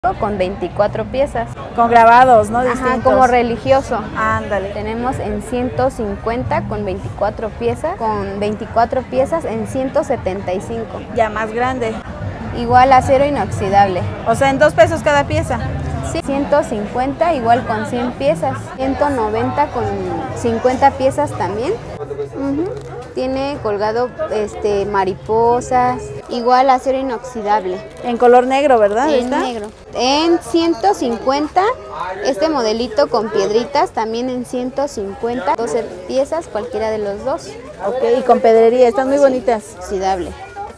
con 24 piezas. Con grabados, ¿no? Ajá, Distintos. como religioso. Ándale. Tenemos en 150 con 24 piezas, en 175. Ya más grande. Igual acero inoxidable. O sea, en 2 pesos cada pieza. Sí, 150 igual con 100 piezas, 190 con 50 piezas también. Tiene colgado mariposas, igual acero inoxidable. En color negro, ¿verdad? En negro. En 150, este modelito con piedritas, también en 150, 12 piezas, cualquiera de los dos. Ok, y con pedrería, están muy bonitas. Inoxidable.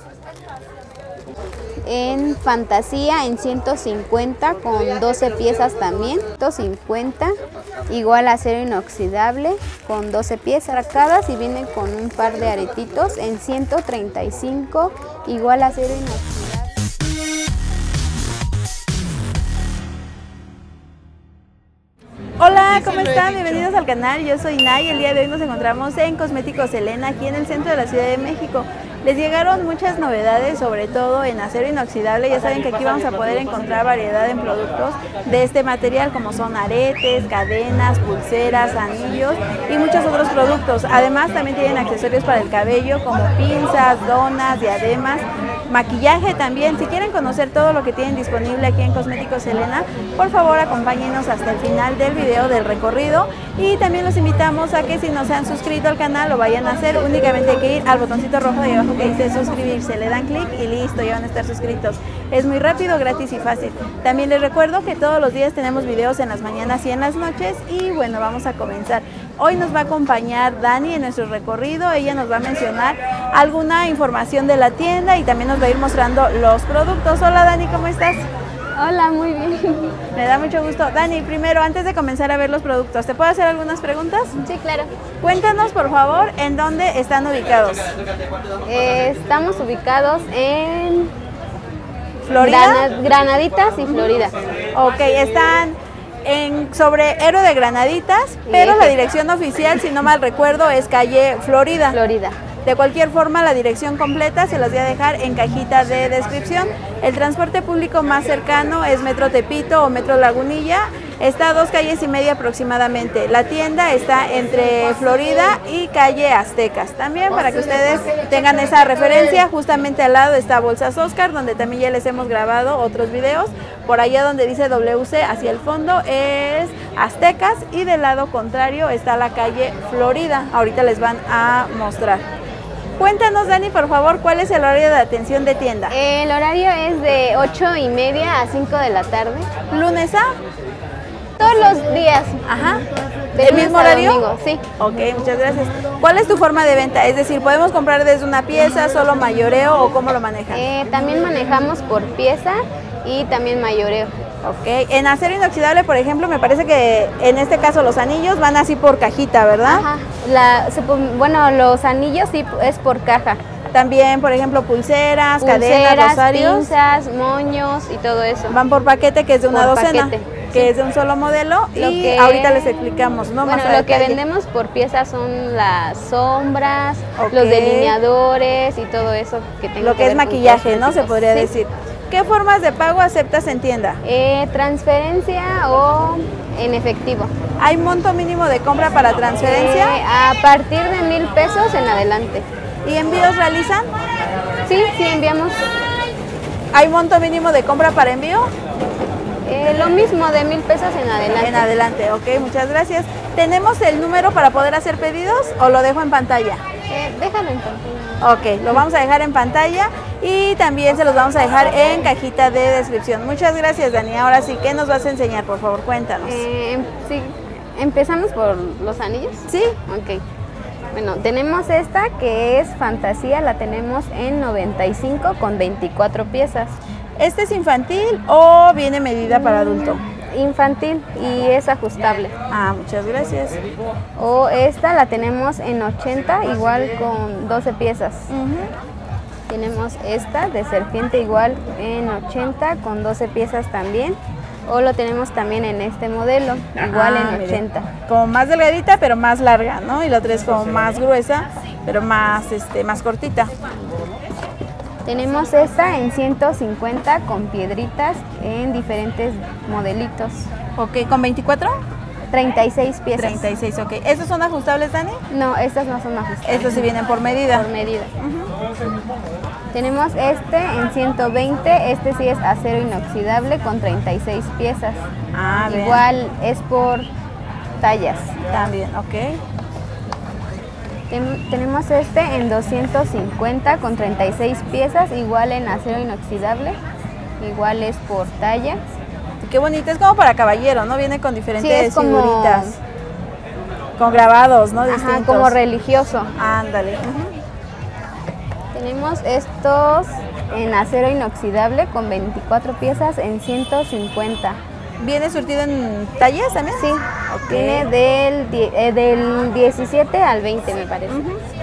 En fantasía en 150 con 12 piezas también, 150, igual acero inoxidable con 12 piezas sacadas y vienen con un par de aretitos en 135, igual acero inoxidable. Hola, ¿cómo están? Bienvenidos al canal, yo soy Nay. El día de hoy nos encontramos en Cosméticos Elena, aquí en el centro de la Ciudad de México. Les llegaron muchas novedades, sobre todo en acero inoxidable. Ya saben que aquí vamos a poder encontrar variedad en productos de este material, como son aretes, cadenas, pulseras, anillos y muchos otros productos. Además, también tienen accesorios para el cabello, como pinzas, donas, diademas, maquillaje también. Si quieren conocer todo lo que tienen disponible aquí en Cosméticos Elena, por favor acompáñenos hasta el final del video del recorrido, y también los invitamos a que si no se han suscrito al canal lo vayan a hacer. Únicamente hay que ir al botoncito rojo de abajo que dice suscribirse, le dan clic y listo, ya van a estar suscritos. Es muy rápido, gratis y fácil. También les recuerdo que todos los días tenemos videos en las mañanas y en las noches, y bueno, vamos a comenzar. Hoy nos va a acompañar Dani en nuestro recorrido. Ella nos va a mencionar alguna información de la tienda y también nos va a ir mostrando los productos. Hola Dani, ¿cómo estás? Hola, muy bien. Me da mucho gusto. Dani, primero, antes de comenzar a ver los productos, ¿te puedo hacer algunas preguntas? Sí, claro. Cuéntanos, por favor, en dónde están ubicados. Estamos ubicados en ¿Florida? Granaditas y Florida. Ok, están sobre Héroe de Granaditas, pero la dirección oficial, si no mal recuerdo, es calle Florida. Florida. De cualquier forma, la dirección completa se las voy a dejar en cajita de descripción. El transporte público más cercano es Metro Tepito o Metro Lagunilla. Está a 2 calles y media aproximadamente. La tienda está entre Florida y calle Aztecas. También para que ustedes tengan esa referencia, justamente al lado está Bolsas Oscar, donde también ya les hemos grabado otros videos. Por allá donde dice WC, hacia el fondo es Aztecas, y del lado contrario está la calle Florida. Ahorita les van a mostrar. Cuéntanos, Dani, por favor, ¿cuál es el horario de atención de tienda? El horario es de 8:30 a 5 de la tarde. ¿Lunes a? Todos los días. Ajá. ¿El mismo horario? Domingo, sí. Ok, muchas gracias. ¿Cuál es tu forma de venta? Es decir, ¿podemos comprar desde una pieza, solo mayoreo, o cómo lo manejan? También manejamos por pieza y también mayoreo. Ok, en acero inoxidable, por ejemplo, me parece que en este caso los anillos van así por cajita, ¿verdad? Ajá. Bueno, los anillos sí es por caja. También, por ejemplo, pulseras, cadenas, rosarios. Pinzas, moños y todo eso. Van por paquete, que es de una docena. Paquete, que sí. es de un solo modelo, y ahorita les explicamos, ¿no? Bueno, más lo que vendemos por pieza son las sombras, okay, los delineadores y todo eso que tenga lo que es maquillaje, ¿no? Se podría decir. ¿Qué formas de pago aceptas en tienda? Transferencia o en efectivo. ¿Hay monto mínimo de compra para transferencia? A partir de 1,000 pesos en adelante. ¿Y envíos realizan? Sí, sí enviamos. ¿Hay monto mínimo de compra para envío? Lo mismo, de 1,000 pesos en adelante. En adelante, ok, muchas gracias. ¿Tenemos el número para poder hacer pedidos o lo dejo en pantalla? Déjalo en pantalla. Ok, lo vamos a dejar en pantalla y también se los vamos a dejar en cajita de descripción. Muchas gracias, Dani. Ahora sí, ¿qué nos vas a enseñar? Por favor, cuéntanos. Sí, empezamos por los anillos. Sí. Ok. Bueno, tenemos esta que es fantasía, la tenemos en 95 con 24 piezas. ¿Este es infantil o viene medida para adulto? Infantil y es ajustable. Ah, muchas gracias. O esta la tenemos en 80, igual con 12 piezas. Tenemos esta de serpiente igual en 80 con 12 piezas también. O lo tenemos también en este modelo, igual en 80. Como más delgadita pero más larga, ¿no? Y la otra es como más gruesa pero más cortita. Tenemos esta en 150 con piedritas en diferentes modelitos. Ok, ¿con 24? 36 piezas. 36, ok. ¿Estos son ajustables, Dani? No, estas no son ajustables. Estos sí vienen por medida. Por medida. Tenemos este en 120, este sí es acero inoxidable con 36 piezas. Ah, bien. Igual es por tallas. También, ok. Tenemos este en 250 con 36 piezas, igual en acero inoxidable, igual es por talla. Qué bonito, es como para caballero, ¿no? Viene con diferentes Sí, es como... figuritas, con grabados, ¿no? Ajá, Distintos. como religioso. Ándale. Tenemos estos en acero inoxidable con 24 piezas en 150. ¿Viene surtido en tallas también? Sí, okay. Viene del 17 al 20 me parece.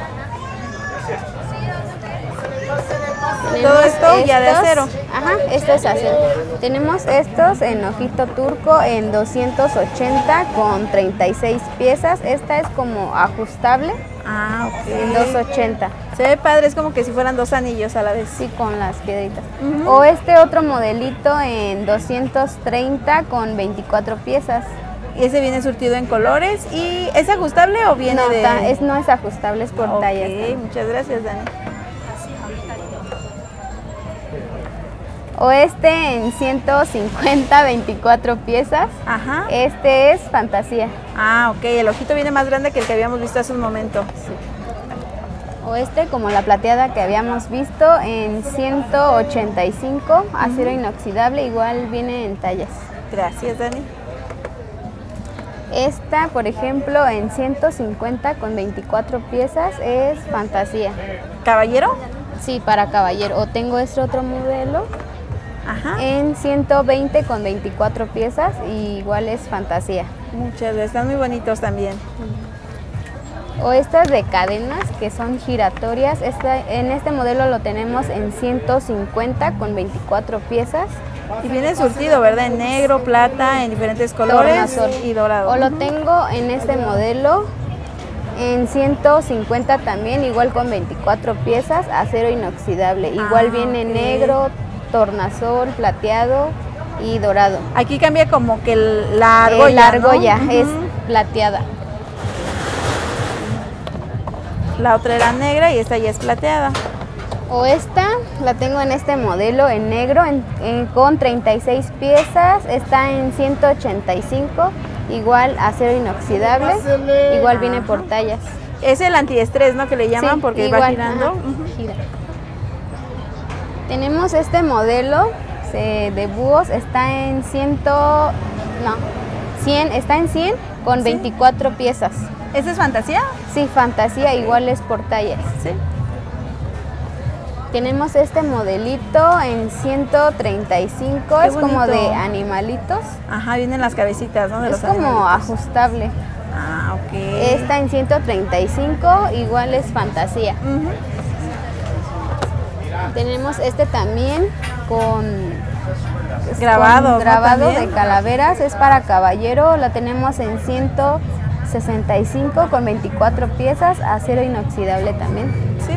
Todo esto ya de acero. Ajá, esto es acero. Tenemos estos en ojito turco en 280 con 36 piezas. Esta es como ajustable. Ah, ok. En 280. Se ve padre, es como que si fueran dos anillos a la vez. Sí, con las piedritas. O este otro modelito en 230 con 24 piezas. Y ese viene surtido en colores. ¿Y es ajustable o viene no, de...? No es ajustable, es por tallas. Ok, muchas gracias, Dani. O este en 150, 24 piezas. Ajá. Este es fantasía. Ah, ok, el ojito viene más grande que el que habíamos visto hace un momento. Sí. O este como la plateada que habíamos visto en 185, acero inoxidable, igual viene en tallas. Gracias, Dani. Esta, por ejemplo, en 150 con 24 piezas es fantasía. ¿Caballero? Sí, para caballero. O tengo este otro modelo. Ajá. En 120 con 24 piezas y igual es fantasía. Muchas gracias, están muy bonitos también. O estas de cadenas que son giratorias, en este modelo lo tenemos en 150 con 24 piezas. Y viene surtido, ¿verdad? En negro, plata, en diferentes colores tornasol y dorado. O lo tengo en este modelo en 150 también, igual con 24 piezas, acero inoxidable. Igual viene ok. negro, tornasol, plateado y dorado. Aquí cambia como que la argolla, la argolla, ¿no? es plateada. La otra era negra y esta ya es plateada. O esta la tengo en este modelo en negro con 36 piezas, está en 185, igual acero inoxidable, igual viene por tallas. Es el antiestrés, ¿no? Que le llaman, sí, porque igual, va girando. Ajá, gira. Tenemos este modelo de búhos, está en 100 con 24 piezas. ¿Esa es fantasía? Sí, fantasía, igual es por tallas. Sí. Tenemos este modelito en 135, Qué es como bonito. de animalitos. Ajá, vienen las cabecitas, ¿no? De es los como animalitos. ajustable. Ah, ok. Esta en 135, igual es fantasía. Tenemos este también con grabado de calaveras, es para caballero, la tenemos en 165 con 24 piezas, acero inoxidable también. Sí.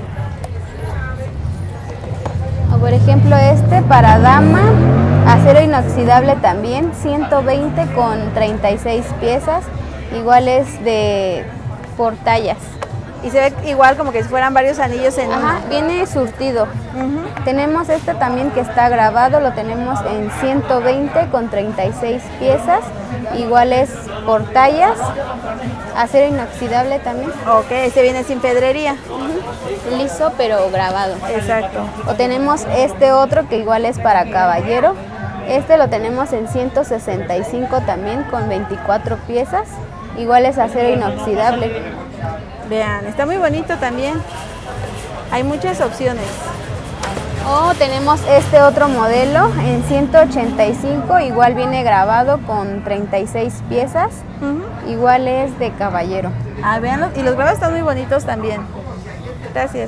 O por ejemplo este para dama, acero inoxidable también, 120 con 36 piezas, igual es por tallas. Y se ve igual como que si fueran varios anillos en Ajá, uno. viene surtido. Tenemos este también que está grabado, lo tenemos en 120 con 36 piezas, igual es por tallas, acero inoxidable también. Ok, este viene sin pedrería. Liso pero grabado. Exacto. O tenemos este otro que igual es para caballero, este lo tenemos en 165 también con 24 piezas, igual es acero inoxidable. Vean, está muy bonito también. Hay muchas opciones. O tenemos este otro modelo en 185, igual viene grabado con 36 piezas, igual es de caballero. Ah, vean, y los grabados están muy bonitos también. Gracias.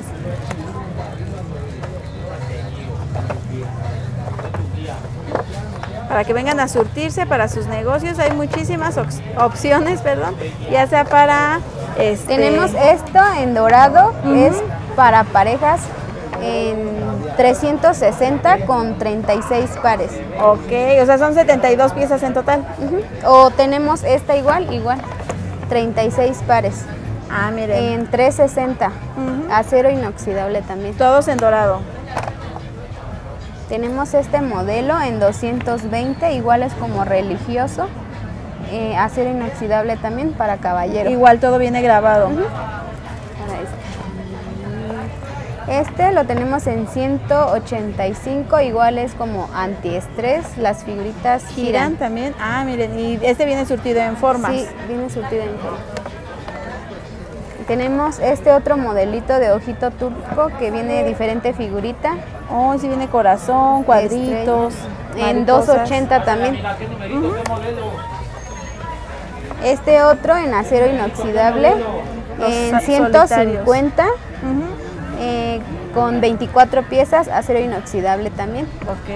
Para que vengan a surtirse para sus negocios, hay muchísimas opciones, ya sea para... Tenemos esto en dorado, es para parejas en 360 con 36 pares. Ok, o sea, son 72 piezas en total. O tenemos esta igual, 36 pares. Ah, miren. En 360, acero inoxidable también. Todos en dorado. Tenemos este modelo en 220, igual es como religioso. Acero inoxidable también para caballero. Igual todo viene grabado. Este lo tenemos en 185, igual es como antiestrés, las figuritas giran. También. Ah, miren, y este viene surtido en formas. Sí, viene surtido en formas. Tenemos este otro modelito de ojito turco que viene diferente figurita. Oh, sí viene corazón, cuadritos. En 280 también. Este otro en acero inoxidable en 150 con 24 piezas, acero inoxidable también. Ok.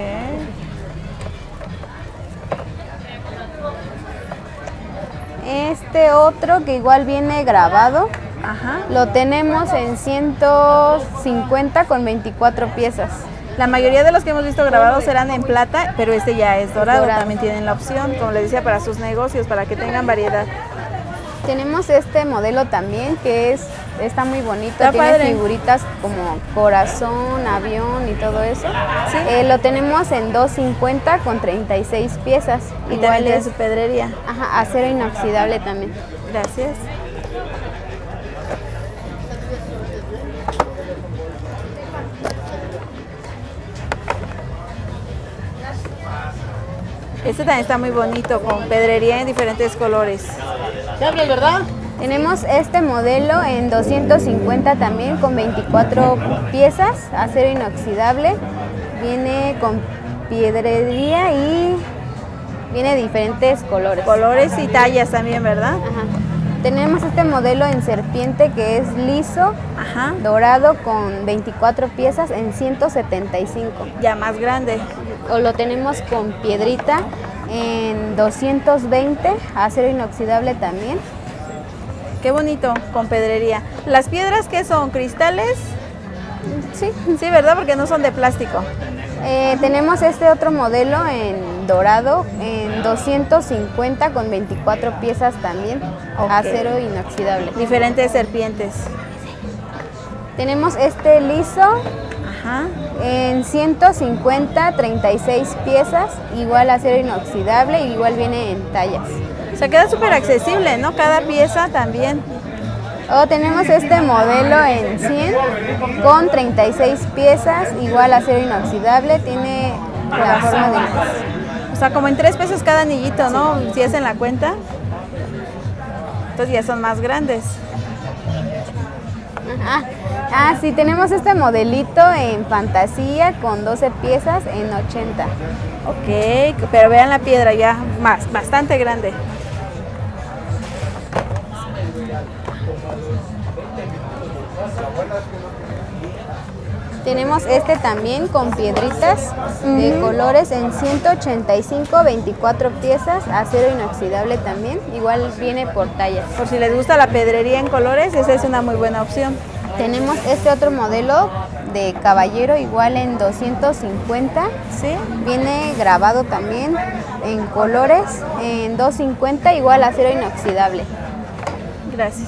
Este otro que igual viene grabado, lo tenemos en 150 con 24 piezas. La mayoría de los que hemos visto grabados serán en plata, pero este ya es dorado. También tienen la opción, como les decía, para sus negocios, para que tengan variedad. Tenemos este modelo también que está muy bonito, tiene padre. Figuritas como corazón, avión y todo eso. ¿Sí? Lo tenemos en 250 con 36 piezas. Y igual es su pedrería. Ajá, acero inoxidable también. Gracias. Este también está muy bonito, con pedrería en diferentes colores. ¿Qué hablas, verdad? Tenemos este modelo en 250 también con 24 piezas, acero inoxidable. Viene con piedrería y viene de diferentes colores. Colores y tallas también, ¿verdad? Ajá. Tenemos este modelo en serpiente que es liso, Ajá. dorado con 24 piezas en 175. Ya más grande. O lo tenemos con piedrita en 220, acero inoxidable también. Qué bonito, con pedrería. ¿Las piedras qué son? ¿Cristales? Sí. Sí, ¿verdad? Porque no son de plástico. Tenemos este otro modelo en dorado en 250 con 24 piezas también, acero inoxidable. Diferentes serpientes. Tenemos este liso en 150, 36 piezas, igual acero inoxidable y igual viene en tallas. O sea, queda súper accesible, ¿no? Cada pieza también. Tenemos este modelo en 100 con 36 piezas, igual acero inoxidable, tiene la forma de... O sea, como en 3 pesos cada anillito, ¿no? Si hacen la cuenta. Entonces ya son más grandes. Sí, tenemos este modelito en fantasía con 12 piezas en 80. Ok, pero vean la piedra ya bastante grande. Tenemos este también con piedritas de colores en 185, 24 piezas, acero inoxidable también, igual viene por tallas. Por si les gusta la pedrería en colores, esa es una muy buena opción. Tenemos este otro modelo de caballero igual en 250, ¿sí? Viene grabado también en colores en 250, igual acero inoxidable. Gracias.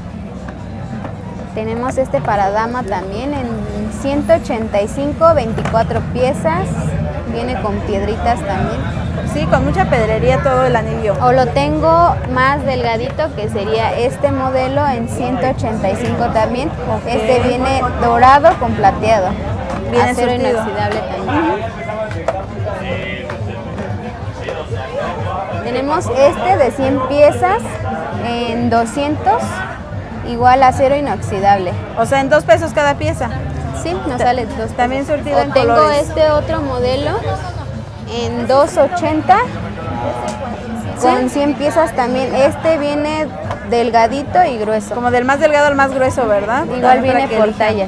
Tenemos este para dama también en 185, 24 piezas, viene con piedritas también. Sí, con mucha pedrería todo el anillo. O lo tengo más delgadito, que sería este modelo en 185 también. Este viene dorado con plateado, viene acero surtido. inoxidable también. Tenemos este de 100 piezas en 200, igual acero inoxidable. O sea, en 2 pesos cada pieza. Sí, nos sale 2. También surtido en tengo colores. este otro modelo en 280 con 100 piezas también. Este viene delgadito y grueso. Como del más delgado al más grueso, ¿verdad? Igual viene por tallas.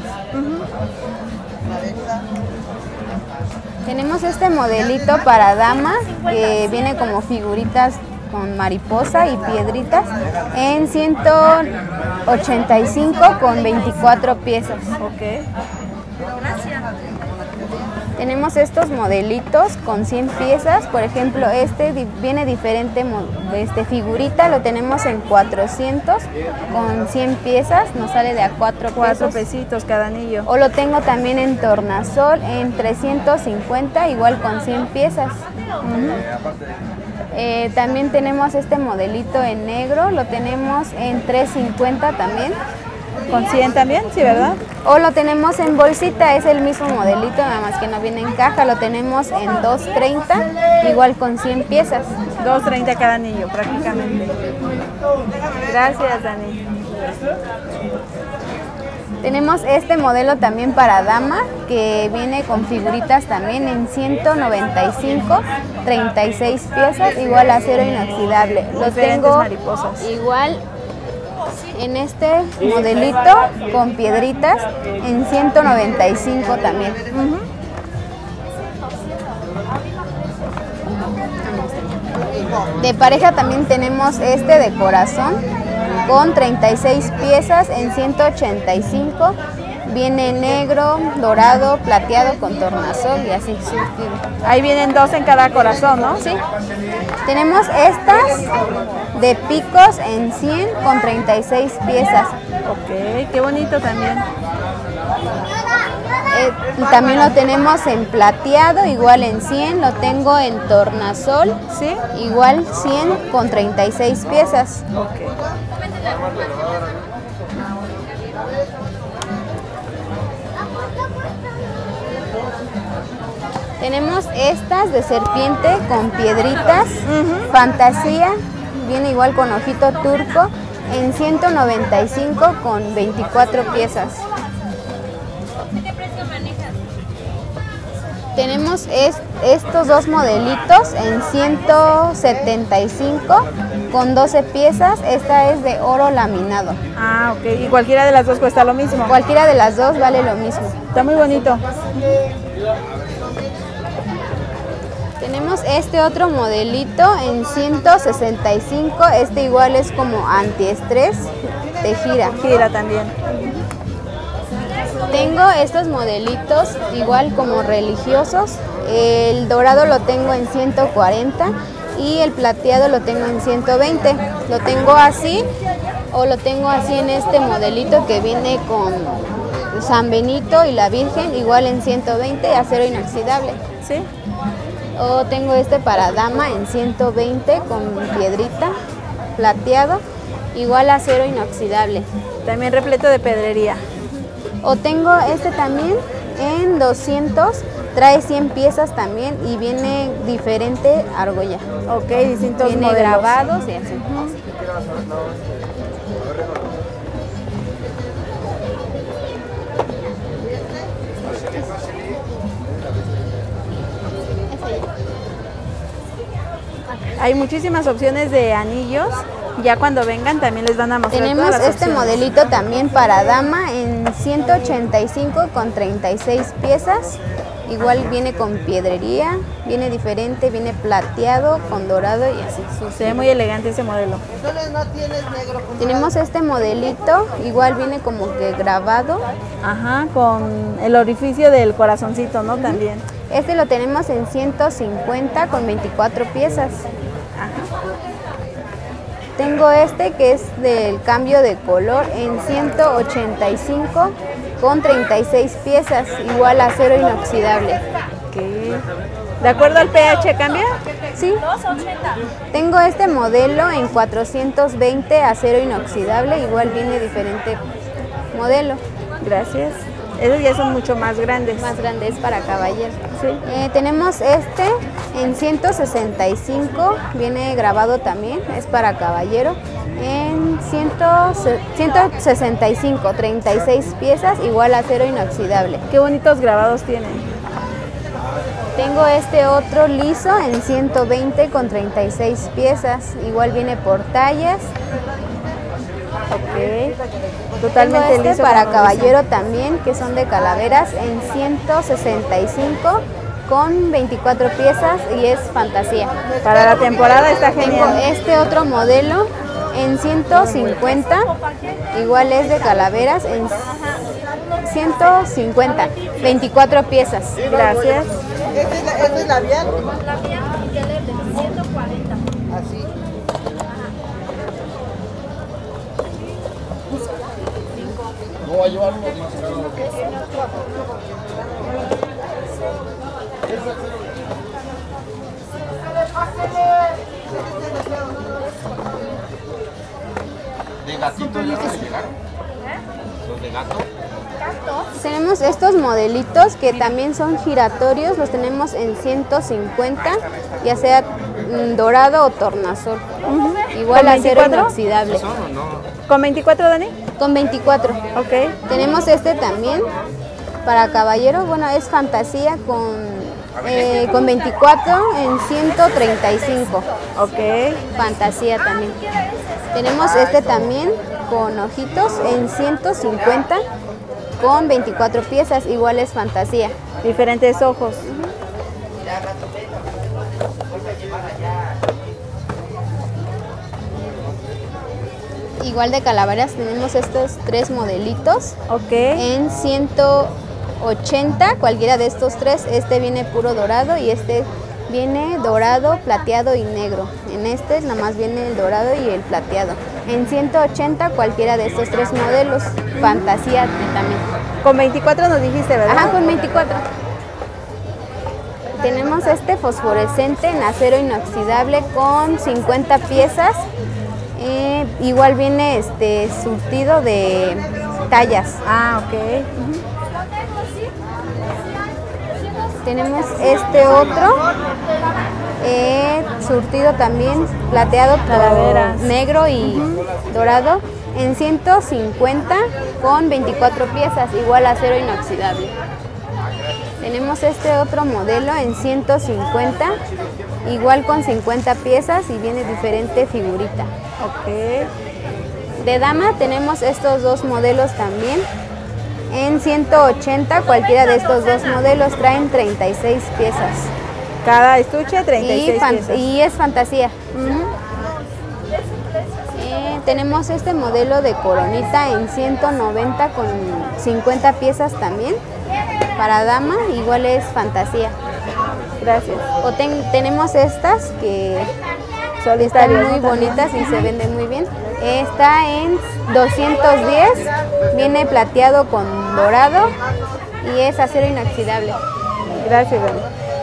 Tenemos este modelito para dama que viene como figuritas con mariposa y piedritas en 185 con 24 piezas. Ok. Tenemos estos modelitos con 100 piezas, por ejemplo, viene diferente figurita, lo tenemos en 400 con 100 piezas, nos sale de a 4 pesitos cada anillo. O lo tengo también en tornasol en 350, igual con 100 piezas. También tenemos este modelito en negro, lo tenemos en 350 también. ¿Con 100 también? Sí, ¿verdad? O lo tenemos en bolsita, es el mismo modelito, nada más que no viene en caja. Lo tenemos en 230, igual con 100 piezas. 230 cada anillo, prácticamente. Gracias, Dani. Tenemos este modelo también para dama, que viene con figuritas también en 195, 36 piezas, igual acero inoxidable. Lo tengo igual en este modelito con piedritas en 195 también. De pareja también tenemos este de corazón con 36 piezas en 185. Viene negro, dorado, plateado con tornasol y así surtido. Ahí vienen 2 en cada corazón, ¿no? Sí. Tenemos estas de picos en 100 con 36 piezas. Ok, qué bonito también. También lo tenemos en plateado, igual en 100. Lo tengo en tornasol, ¿sí? Igual 100 con 36 piezas. Okay. Tenemos estas de serpiente con piedritas, fantasía, viene igual con ojito turco, en 195 con 24 piezas. ¿Qué precio manejas? Tenemos estos dos modelitos en 175 con 12 piezas. Esta es de oro laminado. Ah, ok. ¿Y cualquiera de las dos cuesta lo mismo? Cualquiera de las dos vale lo mismo. Está muy bonito. Tenemos este otro modelito en 165. Este igual es como antiestrés, de gira. Gira también. Tengo estos modelitos igual como religiosos. El dorado lo tengo en 140 y el plateado lo tengo en 120. Lo tengo así o lo tengo así en este modelito que viene con San Benito y la Virgen, igual en 120, acero inoxidable. ¿Sí? O tengo este para dama en 120 con piedrita, plateado, igual acero inoxidable. También repleto de pedrería. O tengo este también en 200, trae 100 piezas también y viene diferente argolla. Ok, distintos viene modelos. Grabados y así. Hay muchísimas opciones de anillos. Ya cuando vengan también les van a mostrar. Tenemos todas las este opciones. modelito también para dama en 185 con 36 piezas. Igual viene con piedrería, viene diferente, viene plateado con dorado y así. Se ve muy elegante ese modelo. Tenemos este modelito, igual viene como que grabado. Ajá, con el orificio del corazoncito, ¿no? También. Este lo tenemos en 150 con 24 piezas. Tengo este que es del cambio de color en 185 con 36 piezas, igual acero inoxidable. Okay. ¿De acuerdo al pH cambia? Sí. Tengo este modelo en 420 acero inoxidable, igual viene diferente modelo. Gracias. Esos ya son mucho más grandes. Más grande, es para caballero. Sí. Tenemos este en 165, viene grabado también, es para caballero. En 165, 36 piezas, igual acero inoxidable. Qué bonitos grabados tienen. Tengo este otro liso en 120 con 36 piezas, igual viene por tallas. Ok. Totalmente Tengo este liso para como caballero también, que son de calaveras, en 165 con 24 piezas y es fantasía. Para la temporada está Tengo genial. este otro modelo en 150, igual es de calaveras, en 150, 24 piezas. Gracias. ¿Este es labial? Labial y telele, 140. Así. No va a llevar unos más caros. ¿De gatito ya se llegaron? ¿Los de gato? Tenemos estos modelitos que también son giratorios, los tenemos en 150, ya sea dorado o tornasol. Igual ¿Con acero 24? inoxidable. ¿Son o no? ¿Con 24, Dani? Con 24. Ok. Tenemos este también para caballero, bueno, es fantasía con 24 en 135. Ok. Fantasía también. Tenemos este también con ojitos en 150 con 24 piezas, igual es fantasía. Diferentes ojos. Igual de calaveras tenemos estos tres modelitos Ok. en 180, cualquiera de estos tres. Este viene puro dorado y este viene dorado, plateado y negro. En este nada más viene el dorado y el plateado. En 180 cualquiera de estos tres modelos. Fantasía también. Con 24 nos dijiste, ¿verdad? Ajá, con 24. Tenemos este fosforescente en acero inoxidable con 50 piezas. Igual viene surtido de tallas. Ah, ok. Tenemos este otro surtido también plateado, Calaveras. negro y dorado en 150 con 24 piezas, igual acero inoxidable. Tenemos este otro modelo en 150, igual con 50 piezas y viene diferente figurita. Ok. De dama tenemos estos dos modelos también. En 180 cualquiera de estos dos modelos traen 36 piezas. Cada estuche 36 piezas. Y es fantasía. Tenemos este modelo de coronita en 190 con 50 piezas también. Para dama igual es fantasía. Gracias. O tenemos estas que Solitarias, están muy ¿no? bonitas y se venden muy bien. Está en 210, viene plateado con dorado y es acero inoxidable. Gracias, Dani.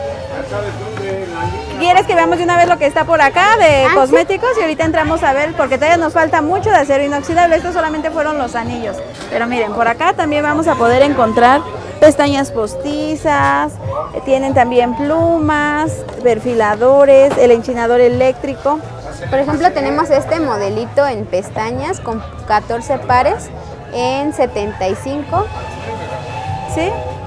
¿Quieres que veamos de una vez lo que está por acá de sí. cosméticos? Y ahorita entramos a ver, porque todavía nos falta mucho de acero inoxidable. Estos solamente fueron los anillos. Pero miren, por acá también vamos a poder encontrar pestañas postizas, tienen también plumas, perfiladores, el enchinador eléctrico. Por ejemplo, tenemos este modelito en pestañas con 14 pares en 75. ¿Sí?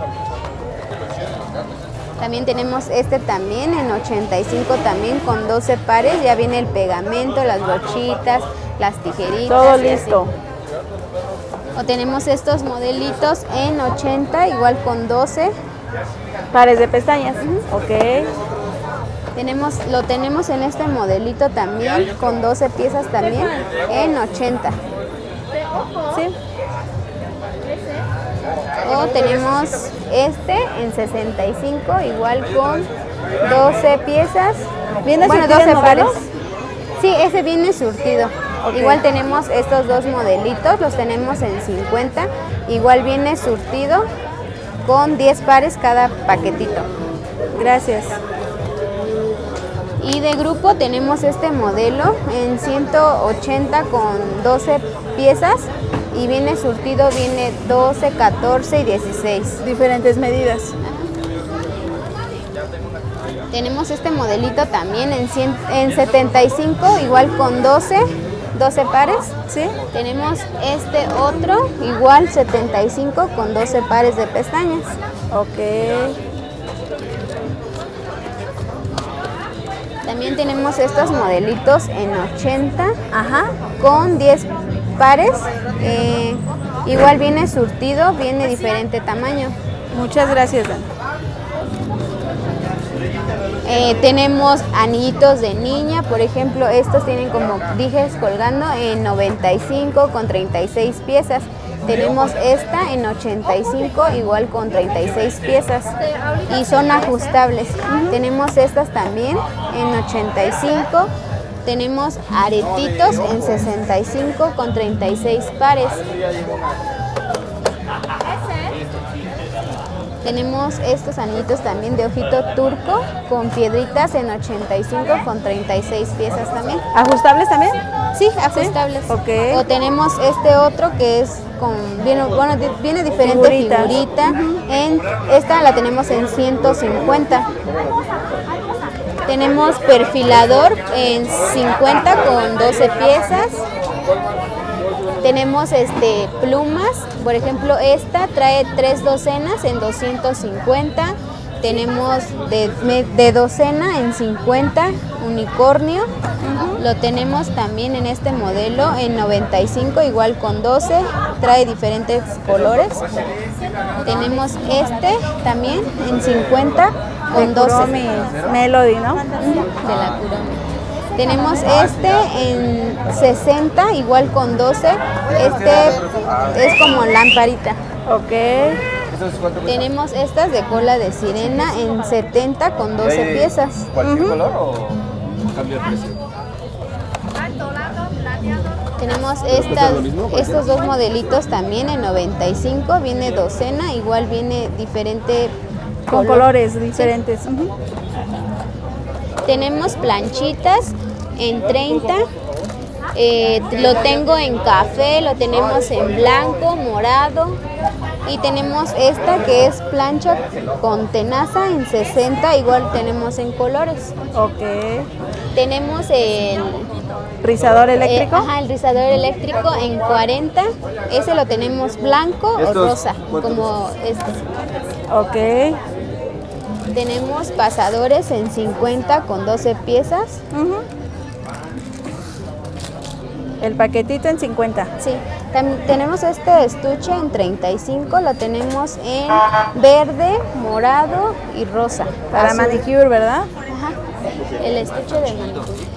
También tenemos este también en 85 también con 12 pares. Ya viene el pegamento, las brochitas, las tijeritas. Todo y así. listo. O tenemos estos modelitos en 80, igual con 12. Pares de pestañas. Ok. Lo tenemos en este modelito también, con 12 piezas también, en 80. ¿Sí? O tenemos este en 65, igual con 12 piezas. ¿Viene bueno, surtido 12 en pares. modelos? Sí, ese viene surtido. Ok. Igual tenemos estos dos modelitos, los tenemos en 50. Igual viene surtido con 10 pares cada paquetito. Gracias. Y de grupo tenemos este modelo en 180 con 12 piezas y viene surtido, viene 12, 14 y 16. Diferentes medidas. Tenemos este modelito también en 75, igual con 12 pares. ¿Sí? Tenemos este otro, igual 75 con 12 pares de pestañas. Ok. También tenemos estos modelitos en 80, Ajá. con 10 pares. Igual viene surtido, viene diferente tamaño. Muchas gracias, Dani. Tenemos anillitos de niña, por ejemplo, estos tienen como dijes colgando en 95 con 36 piezas. Tenemos esta en 85, igual con 36 piezas y son ajustables. Tenemos estas también en 85. Tenemos aretitos en 65 con 36 pares. Tenemos estos anillitos también de ojito turco con piedritas en 85 con 36 piezas también. ¿Ajustables también? Sí, ajustables. ¿Sí? Okay. O tenemos este otro que es con viene diferente figurita. Esta la tenemos en 150. Tenemos perfilador en 50 con 12 piezas. Tenemos plumas, por ejemplo esta trae 3 docenas en 250. Tenemos de docena en 50, unicornio. Lo tenemos también en este modelo en 95, igual con 12, trae diferentes colores. Tenemos este también en 50 con 12. Kuromi Melody, ¿no? De la Kuromi. Tenemos este en 60, igual con 12. Este es como lamparita. Ok. Tenemos estas de cola de sirena en 70 con 12 piezas. ¿Cualquier color o cambia el precio? Tenemos estos dos modelitos también en 95, viene docena, igual viene diferente con colores diferentes. Sí. Tenemos planchitas en 30, lo tengo en café, lo tenemos en blanco, morado, y tenemos esta que es plancha con tenaza en 60, igual tenemos en colores. Ok. Tenemos el rizador eléctrico. El rizador eléctrico en 40, ese lo tenemos blanco o rosa, como este. Ok. Tenemos pasadores en 50 con 12 piezas. El paquetito en 50. Sí. Tenemos este estuche en 35, lo tenemos en verde, morado y rosa. Para manicure, ¿verdad? Ajá. El estuche de manicure.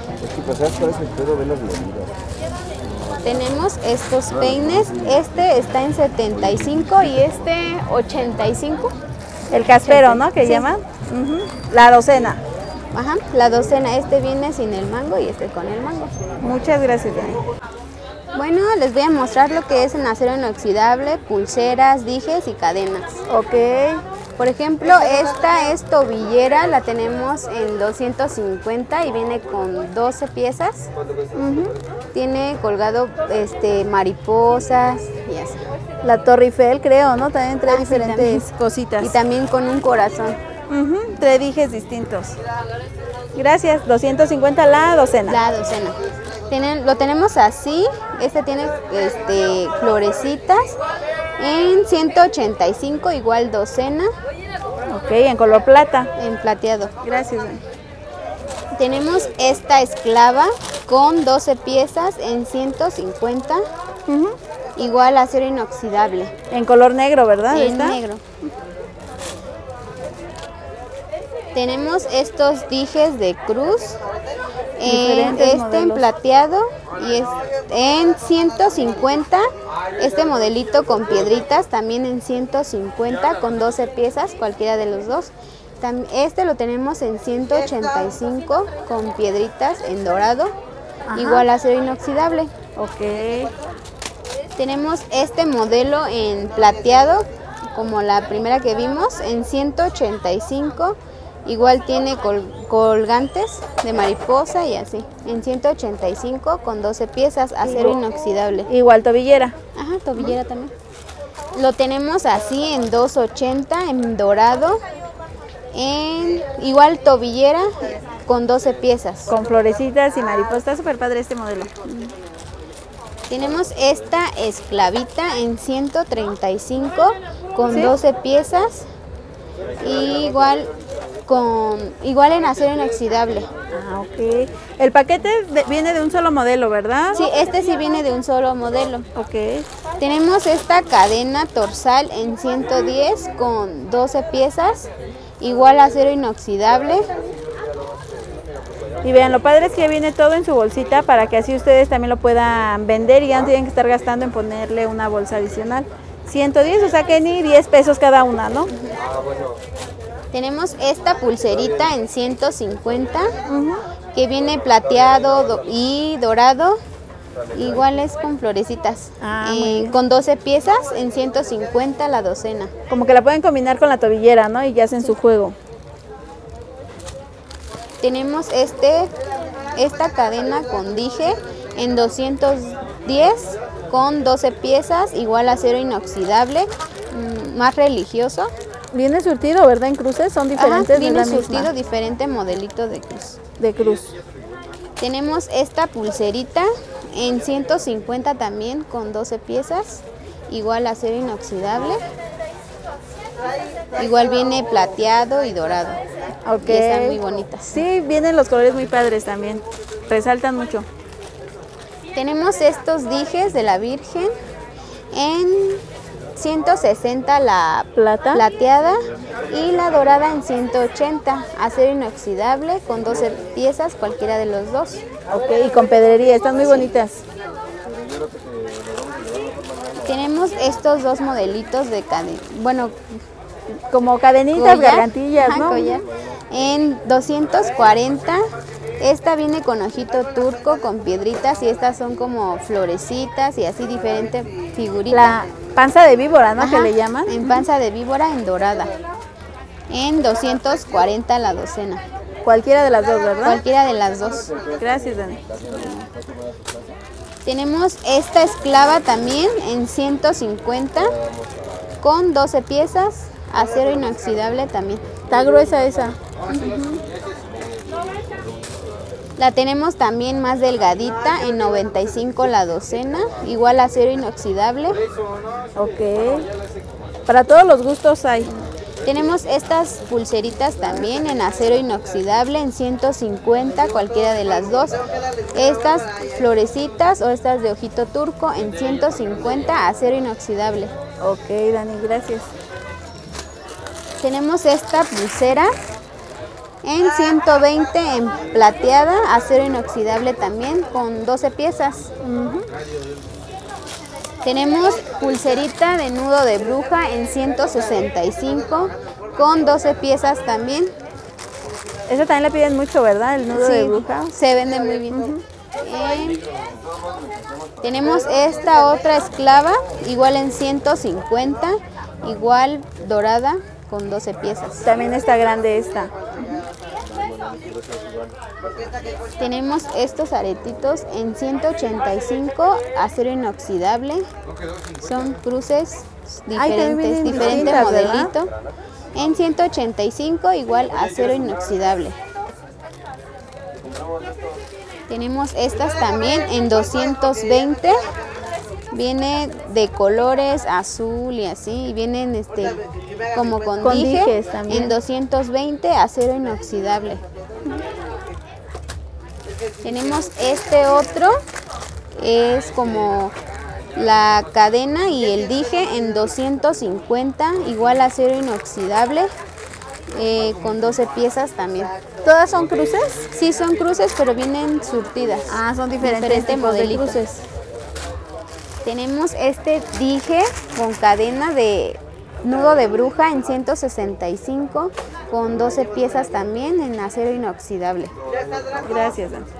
Tenemos estos peines, este está en 75 y este 85. El caspero, ¿no? Que llaman. La docena. Ajá, la docena. Este viene sin el mango y este con el mango. Muchas gracias, Diana. Bueno, les voy a mostrar lo que es en acero inoxidable, pulseras, dijes y cadenas. Ok. Por ejemplo, esta es tobillera, la tenemos en 250 y viene con 12 piezas. Tiene colgado mariposas y así. La Torre Eiffel, creo, ¿no? También trae diferentes cositas. Y también con un corazón. Trae dijes distintos. Gracias. 250 la docena. La docena. Lo tenemos así. Este tiene florecitas en 185, igual docena. Ok, en color plata. En plateado. Gracias. Tenemos esta esclava con 12 piezas en 150. Igual acero inoxidable. En color negro, ¿verdad? En negro. Tenemos estos dijes de cruz. En plateado y en 150. Este modelito con piedritas también en 150 con 12 piezas, cualquiera de los dos. Este lo tenemos en 185 con piedritas en dorado. Igual acero inoxidable. Ok. Tenemos este modelo en plateado, como la primera que vimos, en 185. Igual tiene colgantes de mariposa y así. En 185 con 12 piezas, acero inoxidable. Igual tobillera. Ajá, tobillera también. Lo tenemos así en 280 en dorado. Igual tobillera con 12 piezas. Con florecitas y mariposas. Está súper padre este modelo. Tenemos esta esclavita en 135 con 12 piezas. Igual en acero inoxidable. Ok. El paquete viene de un solo modelo, ¿verdad? Sí, este sí viene de un solo modelo. Ok. Tenemos esta cadena torsal en 110 con 12 piezas. Igual acero inoxidable. Y vean, lo padre es que ya viene todo en su bolsita para que así ustedes también lo puedan vender y ya no tienen que estar gastando en ponerle una bolsa adicional. 110, o sea que ni 10 pesos cada una, ¿no? Tenemos esta pulserita en 150, que viene plateado y dorado. Igual es con florecitas, con 12 piezas en 150 la docena. Como que la pueden combinar con la tobillera, ¿no? Y ya hacen su juego. Tenemos esta cadena con dije en 210 con 12 piezas, igual acero inoxidable, más religioso. Viene surtido, ¿verdad? En cruces son diferentes. Ajá, viene de la surtido misma. diferente modelito de cruz. De cruz. Tenemos esta pulserita en 150 también con 12 piezas, igual acero inoxidable. Igual viene plateado y dorado. Ok. Y están muy bonitas. Sí, vienen los colores muy padres también. Resaltan mucho. Tenemos estos dijes de la Virgen en 160 la Plata. plateada y la dorada en 180. Acero inoxidable con 12 piezas, cualquiera de los dos. Ok, y con pedrería, están muy bonitas. Tenemos estos dos modelitos de cadena. Bueno, Como cadenitas, collar, gargantillas, ajá, ¿no? collar, en 240. Esta viene con ojito turco, con piedritas, y estas son como florecitas y así diferente figurita. La panza de víbora, ¿no? Ajá, Que le llaman. en panza de víbora en dorada. En 240 la docena. Cualquiera de las dos, ¿verdad? Cualquiera de las dos. Gracias, Dani. Tenemos esta esclava también en 150 con 12 piezas, acero inoxidable también. Está gruesa esa. La tenemos también más delgadita en 95 la docena, igual acero inoxidable. Ok. Para todos los gustos hay. Tenemos estas pulseritas también en acero inoxidable en 150, cualquiera de las dos. Estas florecitas o estas de ojito turco en 150, acero inoxidable. Ok, Dani, gracias. Tenemos esta pulsera en 120 en plateada, acero inoxidable también con 12 piezas. Tenemos pulserita de nudo de bruja en 165 con 12 piezas también. Esa también la piden mucho, ¿verdad? El nudo de bruja. Se vende muy bien. Tenemos esta otra esclava, igual en 150, igual dorada con 12 piezas. También está grande esta. Tenemos estos aretitos en 185, acero inoxidable. Son cruces diferentes, diferente modelito. ¿Verdad? En 185, igual acero inoxidable. Tenemos estas también en 220. Viene de colores azul y así, y vienen como con dije también. En 220, acero inoxidable. Tenemos este otro, es como la cadena y el dije en 250, igual acero inoxidable, con 12 piezas también. ¿Todas son cruces? Sí, son cruces, pero vienen surtidas. Ah, son diferentes tipos de cruces. Tenemos este dije con cadena de nudo de bruja en 165 con 12 piezas también en acero inoxidable. Gracias, Dani.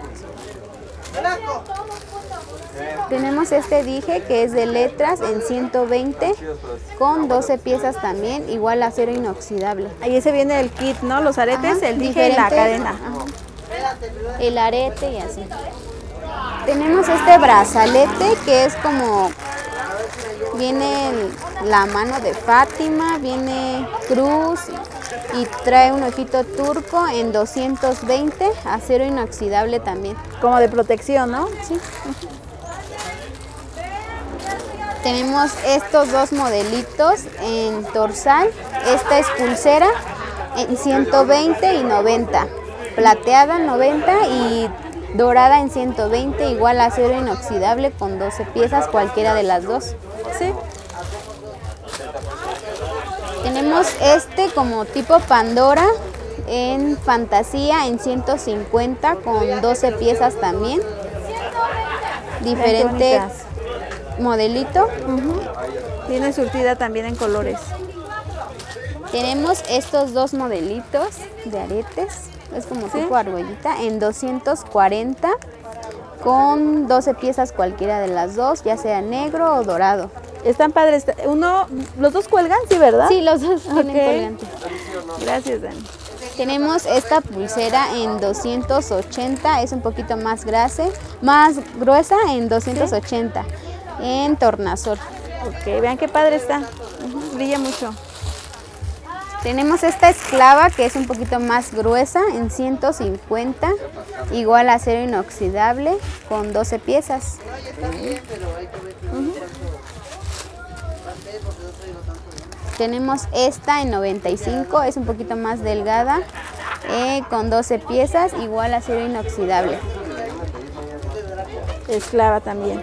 Tenemos este dije que es de letras en 120 con 12 piezas también, igual acero inoxidable. Ahí ese viene el kit, ¿no? Los aretes, Ajá, el dije y la cadena. Ajá. El arete y así. Tenemos este brazalete que es como, viene la mano de Fátima, viene cruz y trae un ojito turco en 220, acero inoxidable también. Como de protección, ¿no? Sí. Tenemos estos dos modelitos en torsal. Esta es pulsera en 120 y 90, plateada 90 y dorada en 120, igual acero inoxidable con 12 piezas, cualquiera de las dos. Sí. Tenemos este como tipo Pandora en fantasía en 150 con 12 piezas también. Diferente modelito. Viene surtida también en colores. Tenemos estos dos modelitos de aretes. Es como tipo argollita en 240 con 12 piezas cualquiera de las dos, ya sea negro o dorado. Están padres. ¿Los dos cuelgan? Sí, ¿verdad? Sí, los dos tienen colgante. Gracias, Dani. Tenemos esta pulsera en 280, es un poquito más gruesa en 280, en tornasol. Ok, vean qué padre está. Brilla mucho. Tenemos esta esclava que es un poquito más gruesa en 150, igual acero inoxidable con 12 piezas. Tenemos esta en 95, es un poquito más delgada, con 12 piezas, igual acero inoxidable. Esclava también.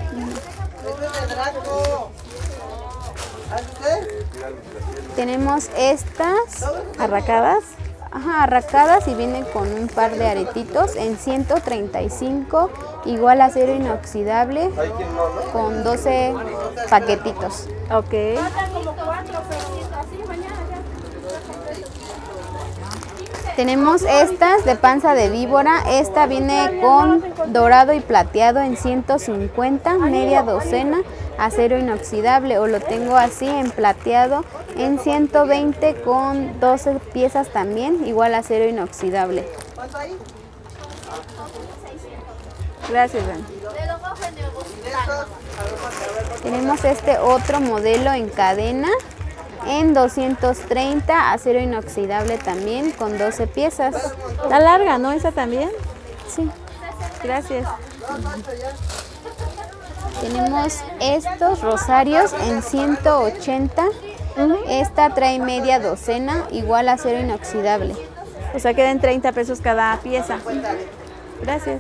Tenemos estas arracadas. Arracadas y vienen con un par de aretitos en 135, igual acero inoxidable con 12 paquetitos. Ok. Tenemos estas de panza de víbora, esta viene con dorado y plateado en 150, media docena, acero inoxidable, o lo tengo así en plateado en 120 con 12 piezas también, igual acero inoxidable. Gracias, Dani. Tenemos este otro modelo en cadena en 230, acero inoxidable también con 12 piezas. Está larga, ¿no? ¿Esa también? Sí. Gracias. Tenemos estos rosarios en 180. Esta trae media docena, igual acero inoxidable. O sea, quedan 30 pesos cada pieza. Gracias.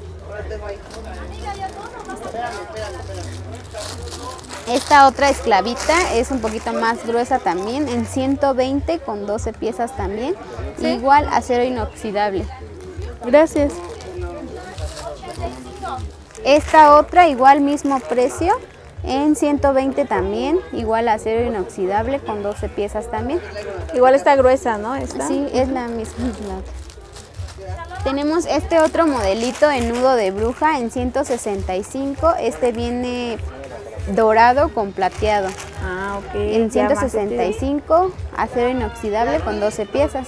Esta otra esclavita es un poquito más gruesa también, en 120 con 12 piezas también, igual acero inoxidable. Gracias. Esta otra igual mismo precio, en 120 también, igual acero inoxidable con 12 piezas también. Igual está gruesa, ¿no? ¿Esta? Sí, es la misma. Tenemos este otro modelito en nudo de bruja en 165, este viene dorado con plateado. Ah, ok. En 165, acero inoxidable con 12 piezas.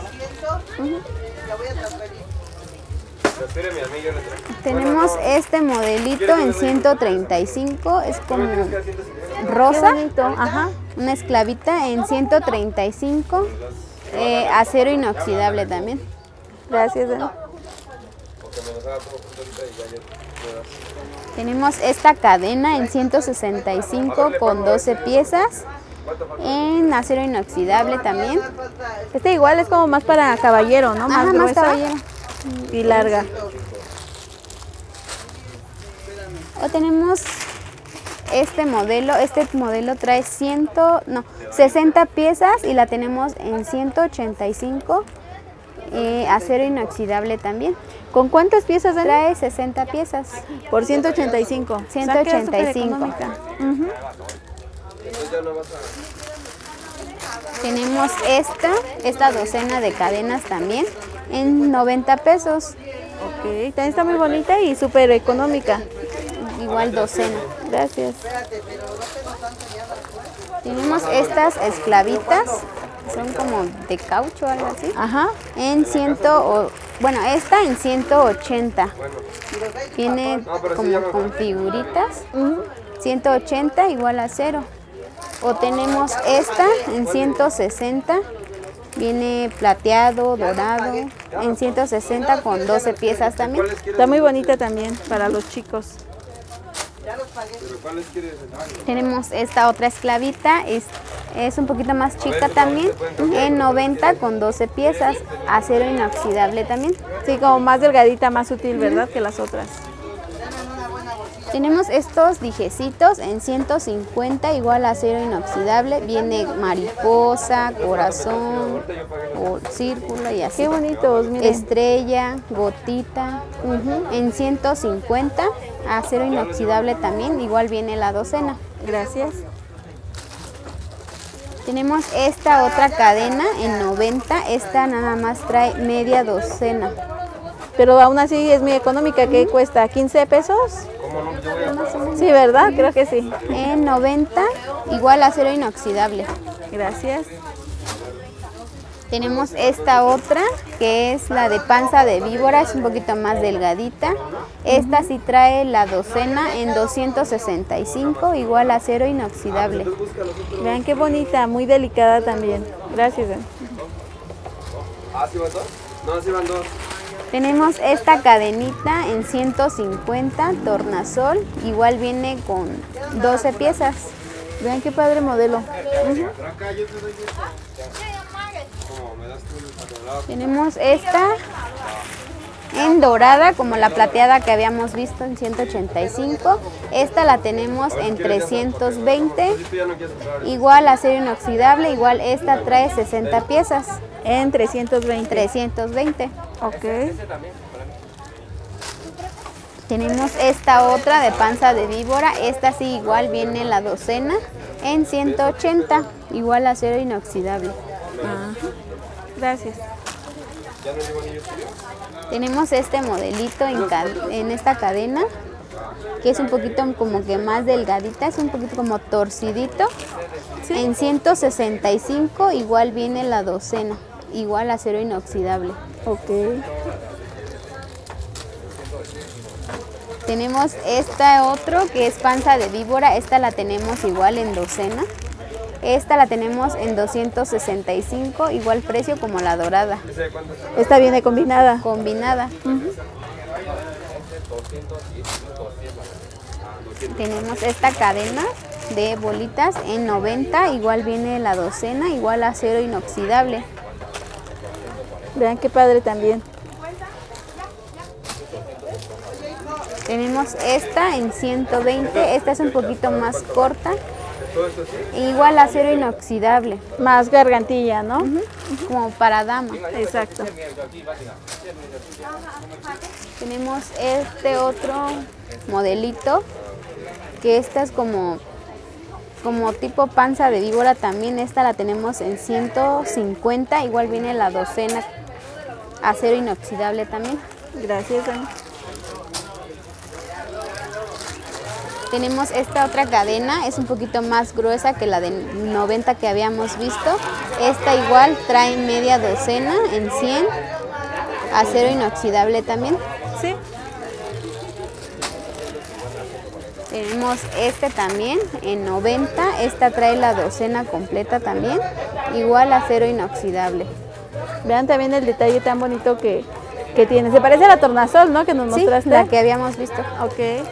Tenemos este modelito en 135, es como rosa, una esclavita en 135, acero inoxidable también. Gracias, Dani. Tenemos esta cadena en 165 con 12 piezas, en acero inoxidable también. Este igual es como más para caballero, ¿no? Más gruesa, más caballero. Y larga. O tenemos este modelo trae 60 piezas y la tenemos en 185, acero inoxidable también. ¿Con cuántas piezas, Dani? Trae 60 piezas. Por 185. 185. Tenemos esta docena de cadenas también en 90 pesos. Ok, también está muy bonita y súper económica. Igual docena. Gracias. Tenemos estas esclavitas, son como de caucho o algo así. En esta en 180. Viene como con figuritas. 180 igual a cero. O tenemos esta en 160. Viene plateado, dorado, en 160 con 12 piezas también. Está muy bonita también para los chicos. Tenemos esta otra esclavita, es un poquito más chica también, en 90 con 12 piezas, acero inoxidable también. Sí, como más delgadita, más sutil, ¿verdad? Que las otras. Tenemos estos dijecitos en 150, igual acero inoxidable. Viene mariposa, corazón, o círculo y así. Qué bonitos, miren. Estrella, gotita, en 150. Acero inoxidable también, igual viene la docena. Gracias. Tenemos esta otra cadena en 90. Esta nada más trae media docena. Pero aún así es muy económica, ¿qué cuesta? ¿15 pesos? Sí, ¿verdad? Creo que sí. En 90, igual acero inoxidable. Gracias. Tenemos esta otra, que es la de panza de víbora, es un poquito más delgadita. Esta sí trae la docena en 265, igual acero inoxidable. Vean qué bonita, muy delicada también. Gracias. ¿Ah, sí van dos? No, sí van dos. Tenemos esta cadenita en 150, tornasol, igual viene con 12 piezas. Vean qué padre modelo. Tenemos esta en dorada, como la plateada que habíamos visto en 185. Esta la tenemos en 320, igual acero inoxidable, igual esta trae 60 piezas. En 320. 320. Ok. Tenemos esta otra de panza de víbora, esta sí igual viene la docena en 180, igual acero inoxidable. Gracias. Tenemos este modelito en esta cadena, que es un poquito como que más delgadita, es un poquito como torcidito. Sí. En 165 igual viene la docena, igual acero inoxidable. Ok. Tenemos esta otro que es panza de víbora, esta la tenemos igual en docena. Esta la tenemos en 265, igual precio como la dorada. Esta viene combinada. Combinada. Tenemos esta cadena de bolitas en 90, igual viene la docena, igual acero inoxidable. Vean qué padre también. Tenemos esta en 120, esta es un poquito más corta, igual acero inoxidable. Más gargantilla, ¿no? Como para dama. Exacto. Tenemos este otro modelito, que esta es como tipo panza de víbora también. Esta la tenemos en 150, igual viene la docena, acero inoxidable también. Gracias, Ana. Tenemos esta otra cadena, es un poquito más gruesa que la de 90 que habíamos visto. Esta igual trae media docena en 100, acero inoxidable también. Sí. Tenemos este también en 90, esta trae la docena completa también, igual acero inoxidable. Vean también el detalle tan bonito que tiene. Se parece a la tornasol, ¿no? Que nos Sí, mostraste. la que habíamos visto. Ok.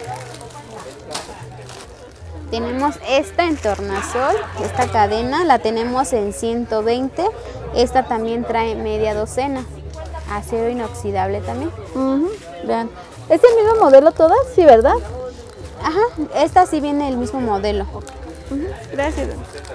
Tenemos esta en tornasol, esta cadena la tenemos en 120, esta también trae media docena, acero inoxidable también. Vean, ¿es el mismo modelo todas? Sí, ¿verdad? Ajá, esta sí viene el mismo modelo. Gracias.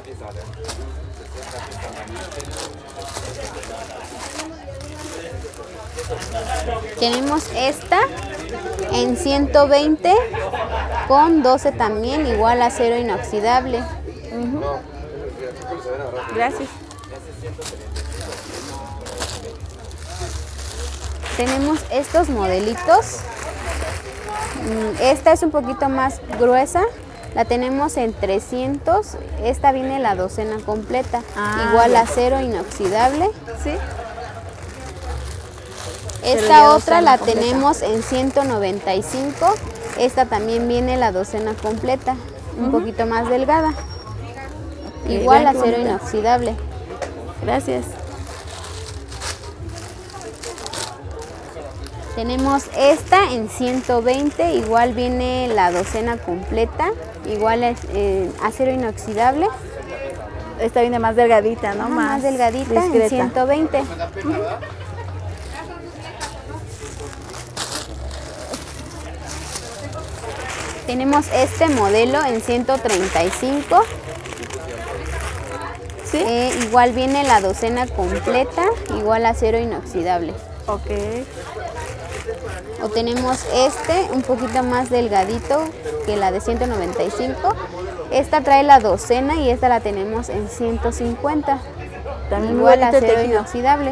Tenemos esta en 120 con 12 también, igual acero inoxidable. Gracias. Tenemos estos modelitos. Esta es un poquito más gruesa, la tenemos en 300, esta viene la docena completa, igual acero inoxidable. Sí. Esta otra la tenemos en 195, esta también viene la docena completa, un poquito más delgada, igual acero inoxidable. Gracias. Tenemos esta en 120, igual viene la docena completa, igual acero inoxidable. Esta viene más delgadita, ¿no? Más delgadita, discreta. en 120. Tenemos este modelo en 135. ¿Sí? Igual viene la docena completa, igual acero inoxidable. Ok. O tenemos este un poquito más delgadito que la de 195. Esta trae la docena y esta la tenemos en 150. También Igual bonito el acero tejido. inoxidable.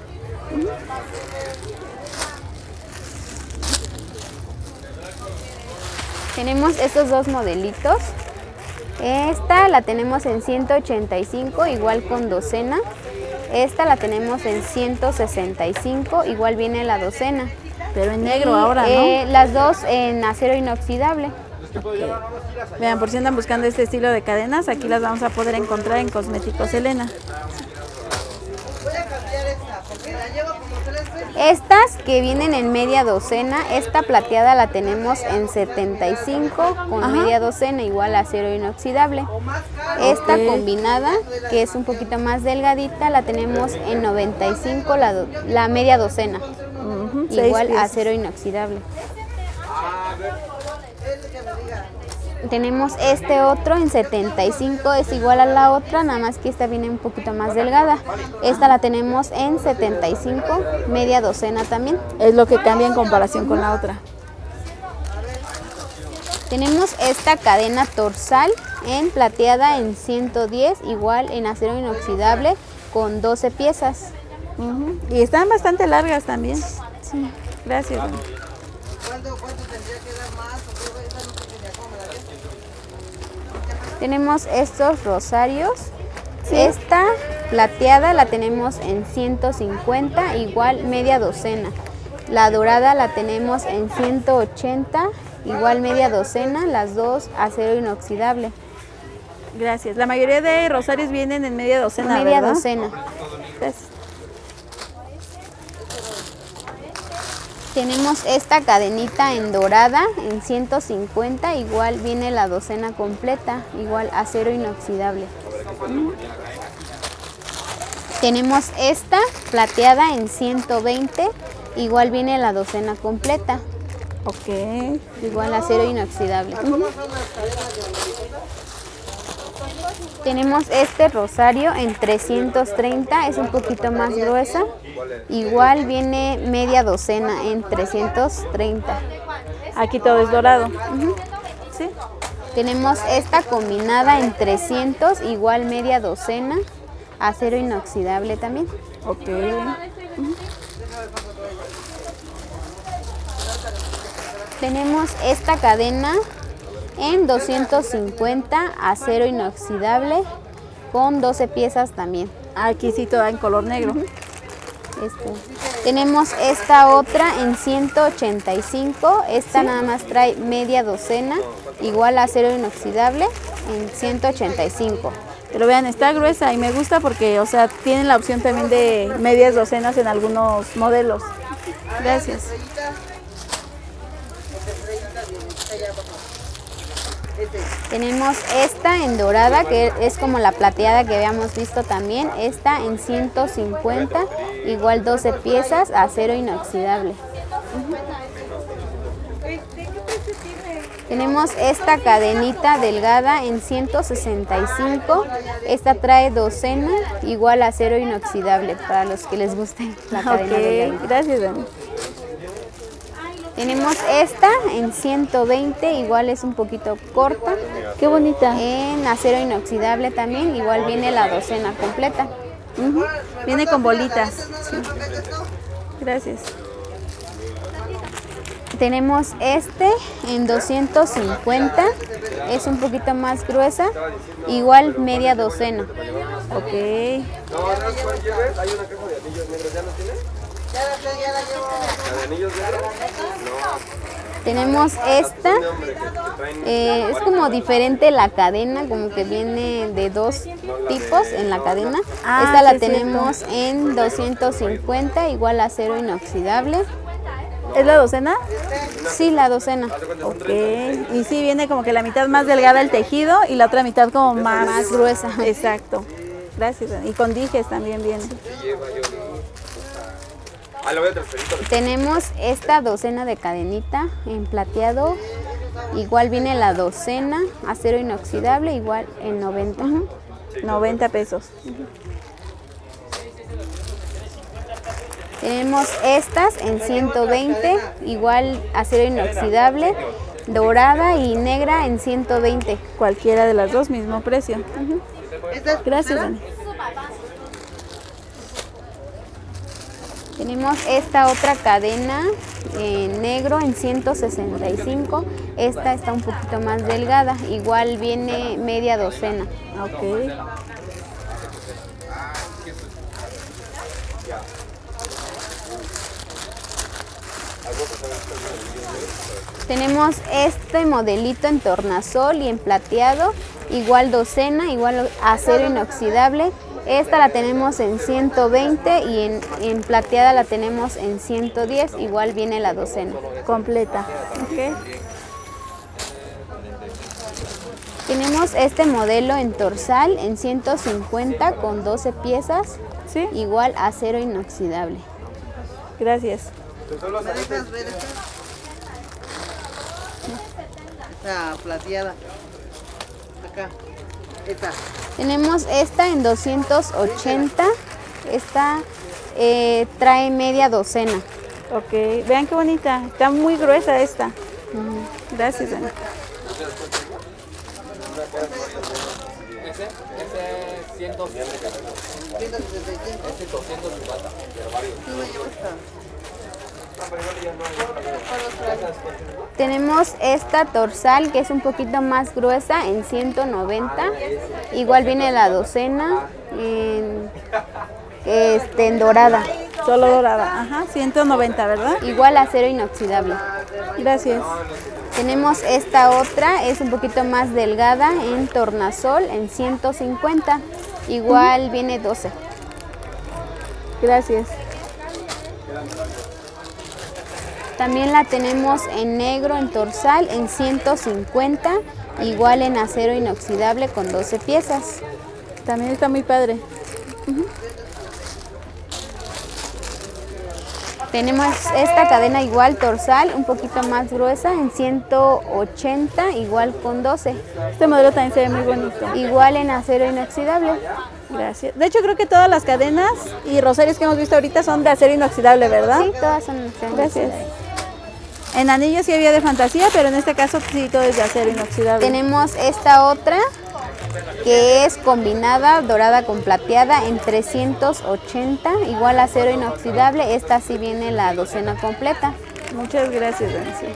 Tenemos estos dos modelitos. Esta la tenemos en 185, igual con docena. Esta la tenemos en 165, igual viene la docena. Pero en negro Y, ahora, ¿no? Las dos en acero inoxidable. Vean, por si andan buscando este estilo de cadenas, aquí las vamos a poder encontrar en Cosméticos Elena. Estas que vienen en media docena, esta plateada la tenemos en 75 con Ajá. media docena, igual acero inoxidable. Esta Ok. combinada, que es un poquito más delgadita, la tenemos en 95 la media docena, Ujú, 6 igual piezas. acero inoxidable. Tenemos este otro en 75, es igual a la otra, nada más que esta viene un poquito más delgada. Esta la tenemos en 75, media docena también. Es lo que cambia en comparación con la otra. Tenemos esta cadena torsal en plateada en 110, igual en acero inoxidable con 12 piezas. Ujú. Y están bastante largas también. Sí. Gracias. Dani. Tenemos estos rosarios. Esta plateada la tenemos en 150, igual media docena. La dorada la tenemos en 180, igual media docena, las dos acero inoxidable. Gracias. La mayoría de rosarios vienen en media docena, Media ¿verdad? docena. Gracias. Tenemos esta cadenita en dorada en 150, igual viene la docena completa, igual acero inoxidable. Tenemos esta plateada en 120, igual viene la docena completa, Ok. igual acero inoxidable. Tenemos este rosario en 330, es un poquito más gruesa. Igual viene media docena en 330. Aquí todo es dorado. Sí. Tenemos esta combinada en 300, igual media docena, acero inoxidable también. Ok. Tenemos esta cadena en 250, acero inoxidable, con 12 piezas también. Aquí sí toda en color negro. Tenemos esta otra en 185, esta nada más trae media docena, igual acero inoxidable en 185. Pero vean, está gruesa y me gusta porque, o sea, tienen la opción también de medias docenas en algunos modelos. Gracias. Tenemos esta en dorada, que es como la plateada que habíamos visto también. Esta en 150, igual 12 piezas, acero inoxidable. Tenemos esta cadenita delgada en 165. Esta trae docena, igual acero inoxidable, para los que les guste la cadena delgada. Ok, gracias, Dani. Tenemos esta en 120, igual es un poquito corta. Qué bonita. En acero inoxidable también, igual viene la docena completa. Viene con bolitas. Sí. Gracias. Tenemos este en 250, es un poquito más gruesa, igual media docena. Ok. Hay una caja de anillos negros, ¿ya los tienes? ¿La de anillos negros? Tenemos esta, es como diferente la cadena, como que viene de dos tipos en la cadena. Ah, Esta sí, la es tenemos en 250, igual acero inoxidable. ¿Es la docena? Sí, la docena. Ok. Y sí, viene como que la mitad más delgada el tejido y la otra mitad como Más gruesa. Exacto. Gracias. Dani. Y con dijes también viene. Ah, la voy a transferir. Tenemos esta docena de cadenita en plateado, igual viene la docena, acero inoxidable, igual en 90. 90 pesos. Tenemos estas en 120, igual acero inoxidable, dorada y negra en 120. Cualquiera de las dos, mismo precio. Gracias, Dani. Tenemos esta otra cadena en negro en 165. Esta está un poquito más delgada, igual viene media docena. Ok. Tenemos este modelito en tornasol y en plateado, igual docena, igual acero inoxidable. Esta la tenemos en 120 y en plateada la tenemos en 110, igual viene la docena. Completa. Ok. Tenemos este modelo en torsal en 150 con 12 piezas, ¿Sí? igual acero inoxidable. Gracias. ¿Me dejas ver esta? Esta plateada. Acá. Esta. Tenemos esta en 280, esta trae media docena. Ok. Vean qué bonita. Está muy gruesa esta. Gracias, Dani. Ese 165. Ese 250. Tenemos esta torsal que es un poquito más gruesa en 190, igual viene la docena en dorada, Solo dorada. Ajá. 190, ¿verdad? igual acero inoxidable. Gracias. Tenemos esta otra, es un poquito más delgada en tornasol en 150, igual viene 12. Gracias. También la tenemos en negro en torsal en 150, igual en acero inoxidable con 12 piezas. También está muy padre. Tenemos esta cadena igual torsal, un poquito más gruesa en 180, igual con 12. Este modelo también se ve muy bonito. Igual en acero inoxidable. Gracias. De hecho, creo que todas las cadenas y rosarios que hemos visto ahorita son de acero inoxidable, ¿verdad? Sí, todas son de acero Gracias. inoxidable. En anillos sí había de fantasía, pero en este caso sí todo es de acero inoxidable. Tenemos esta otra que es combinada, dorada con plateada en 380, igual acero inoxidable. Esta sí viene la docena completa. Muchas gracias, Nancy.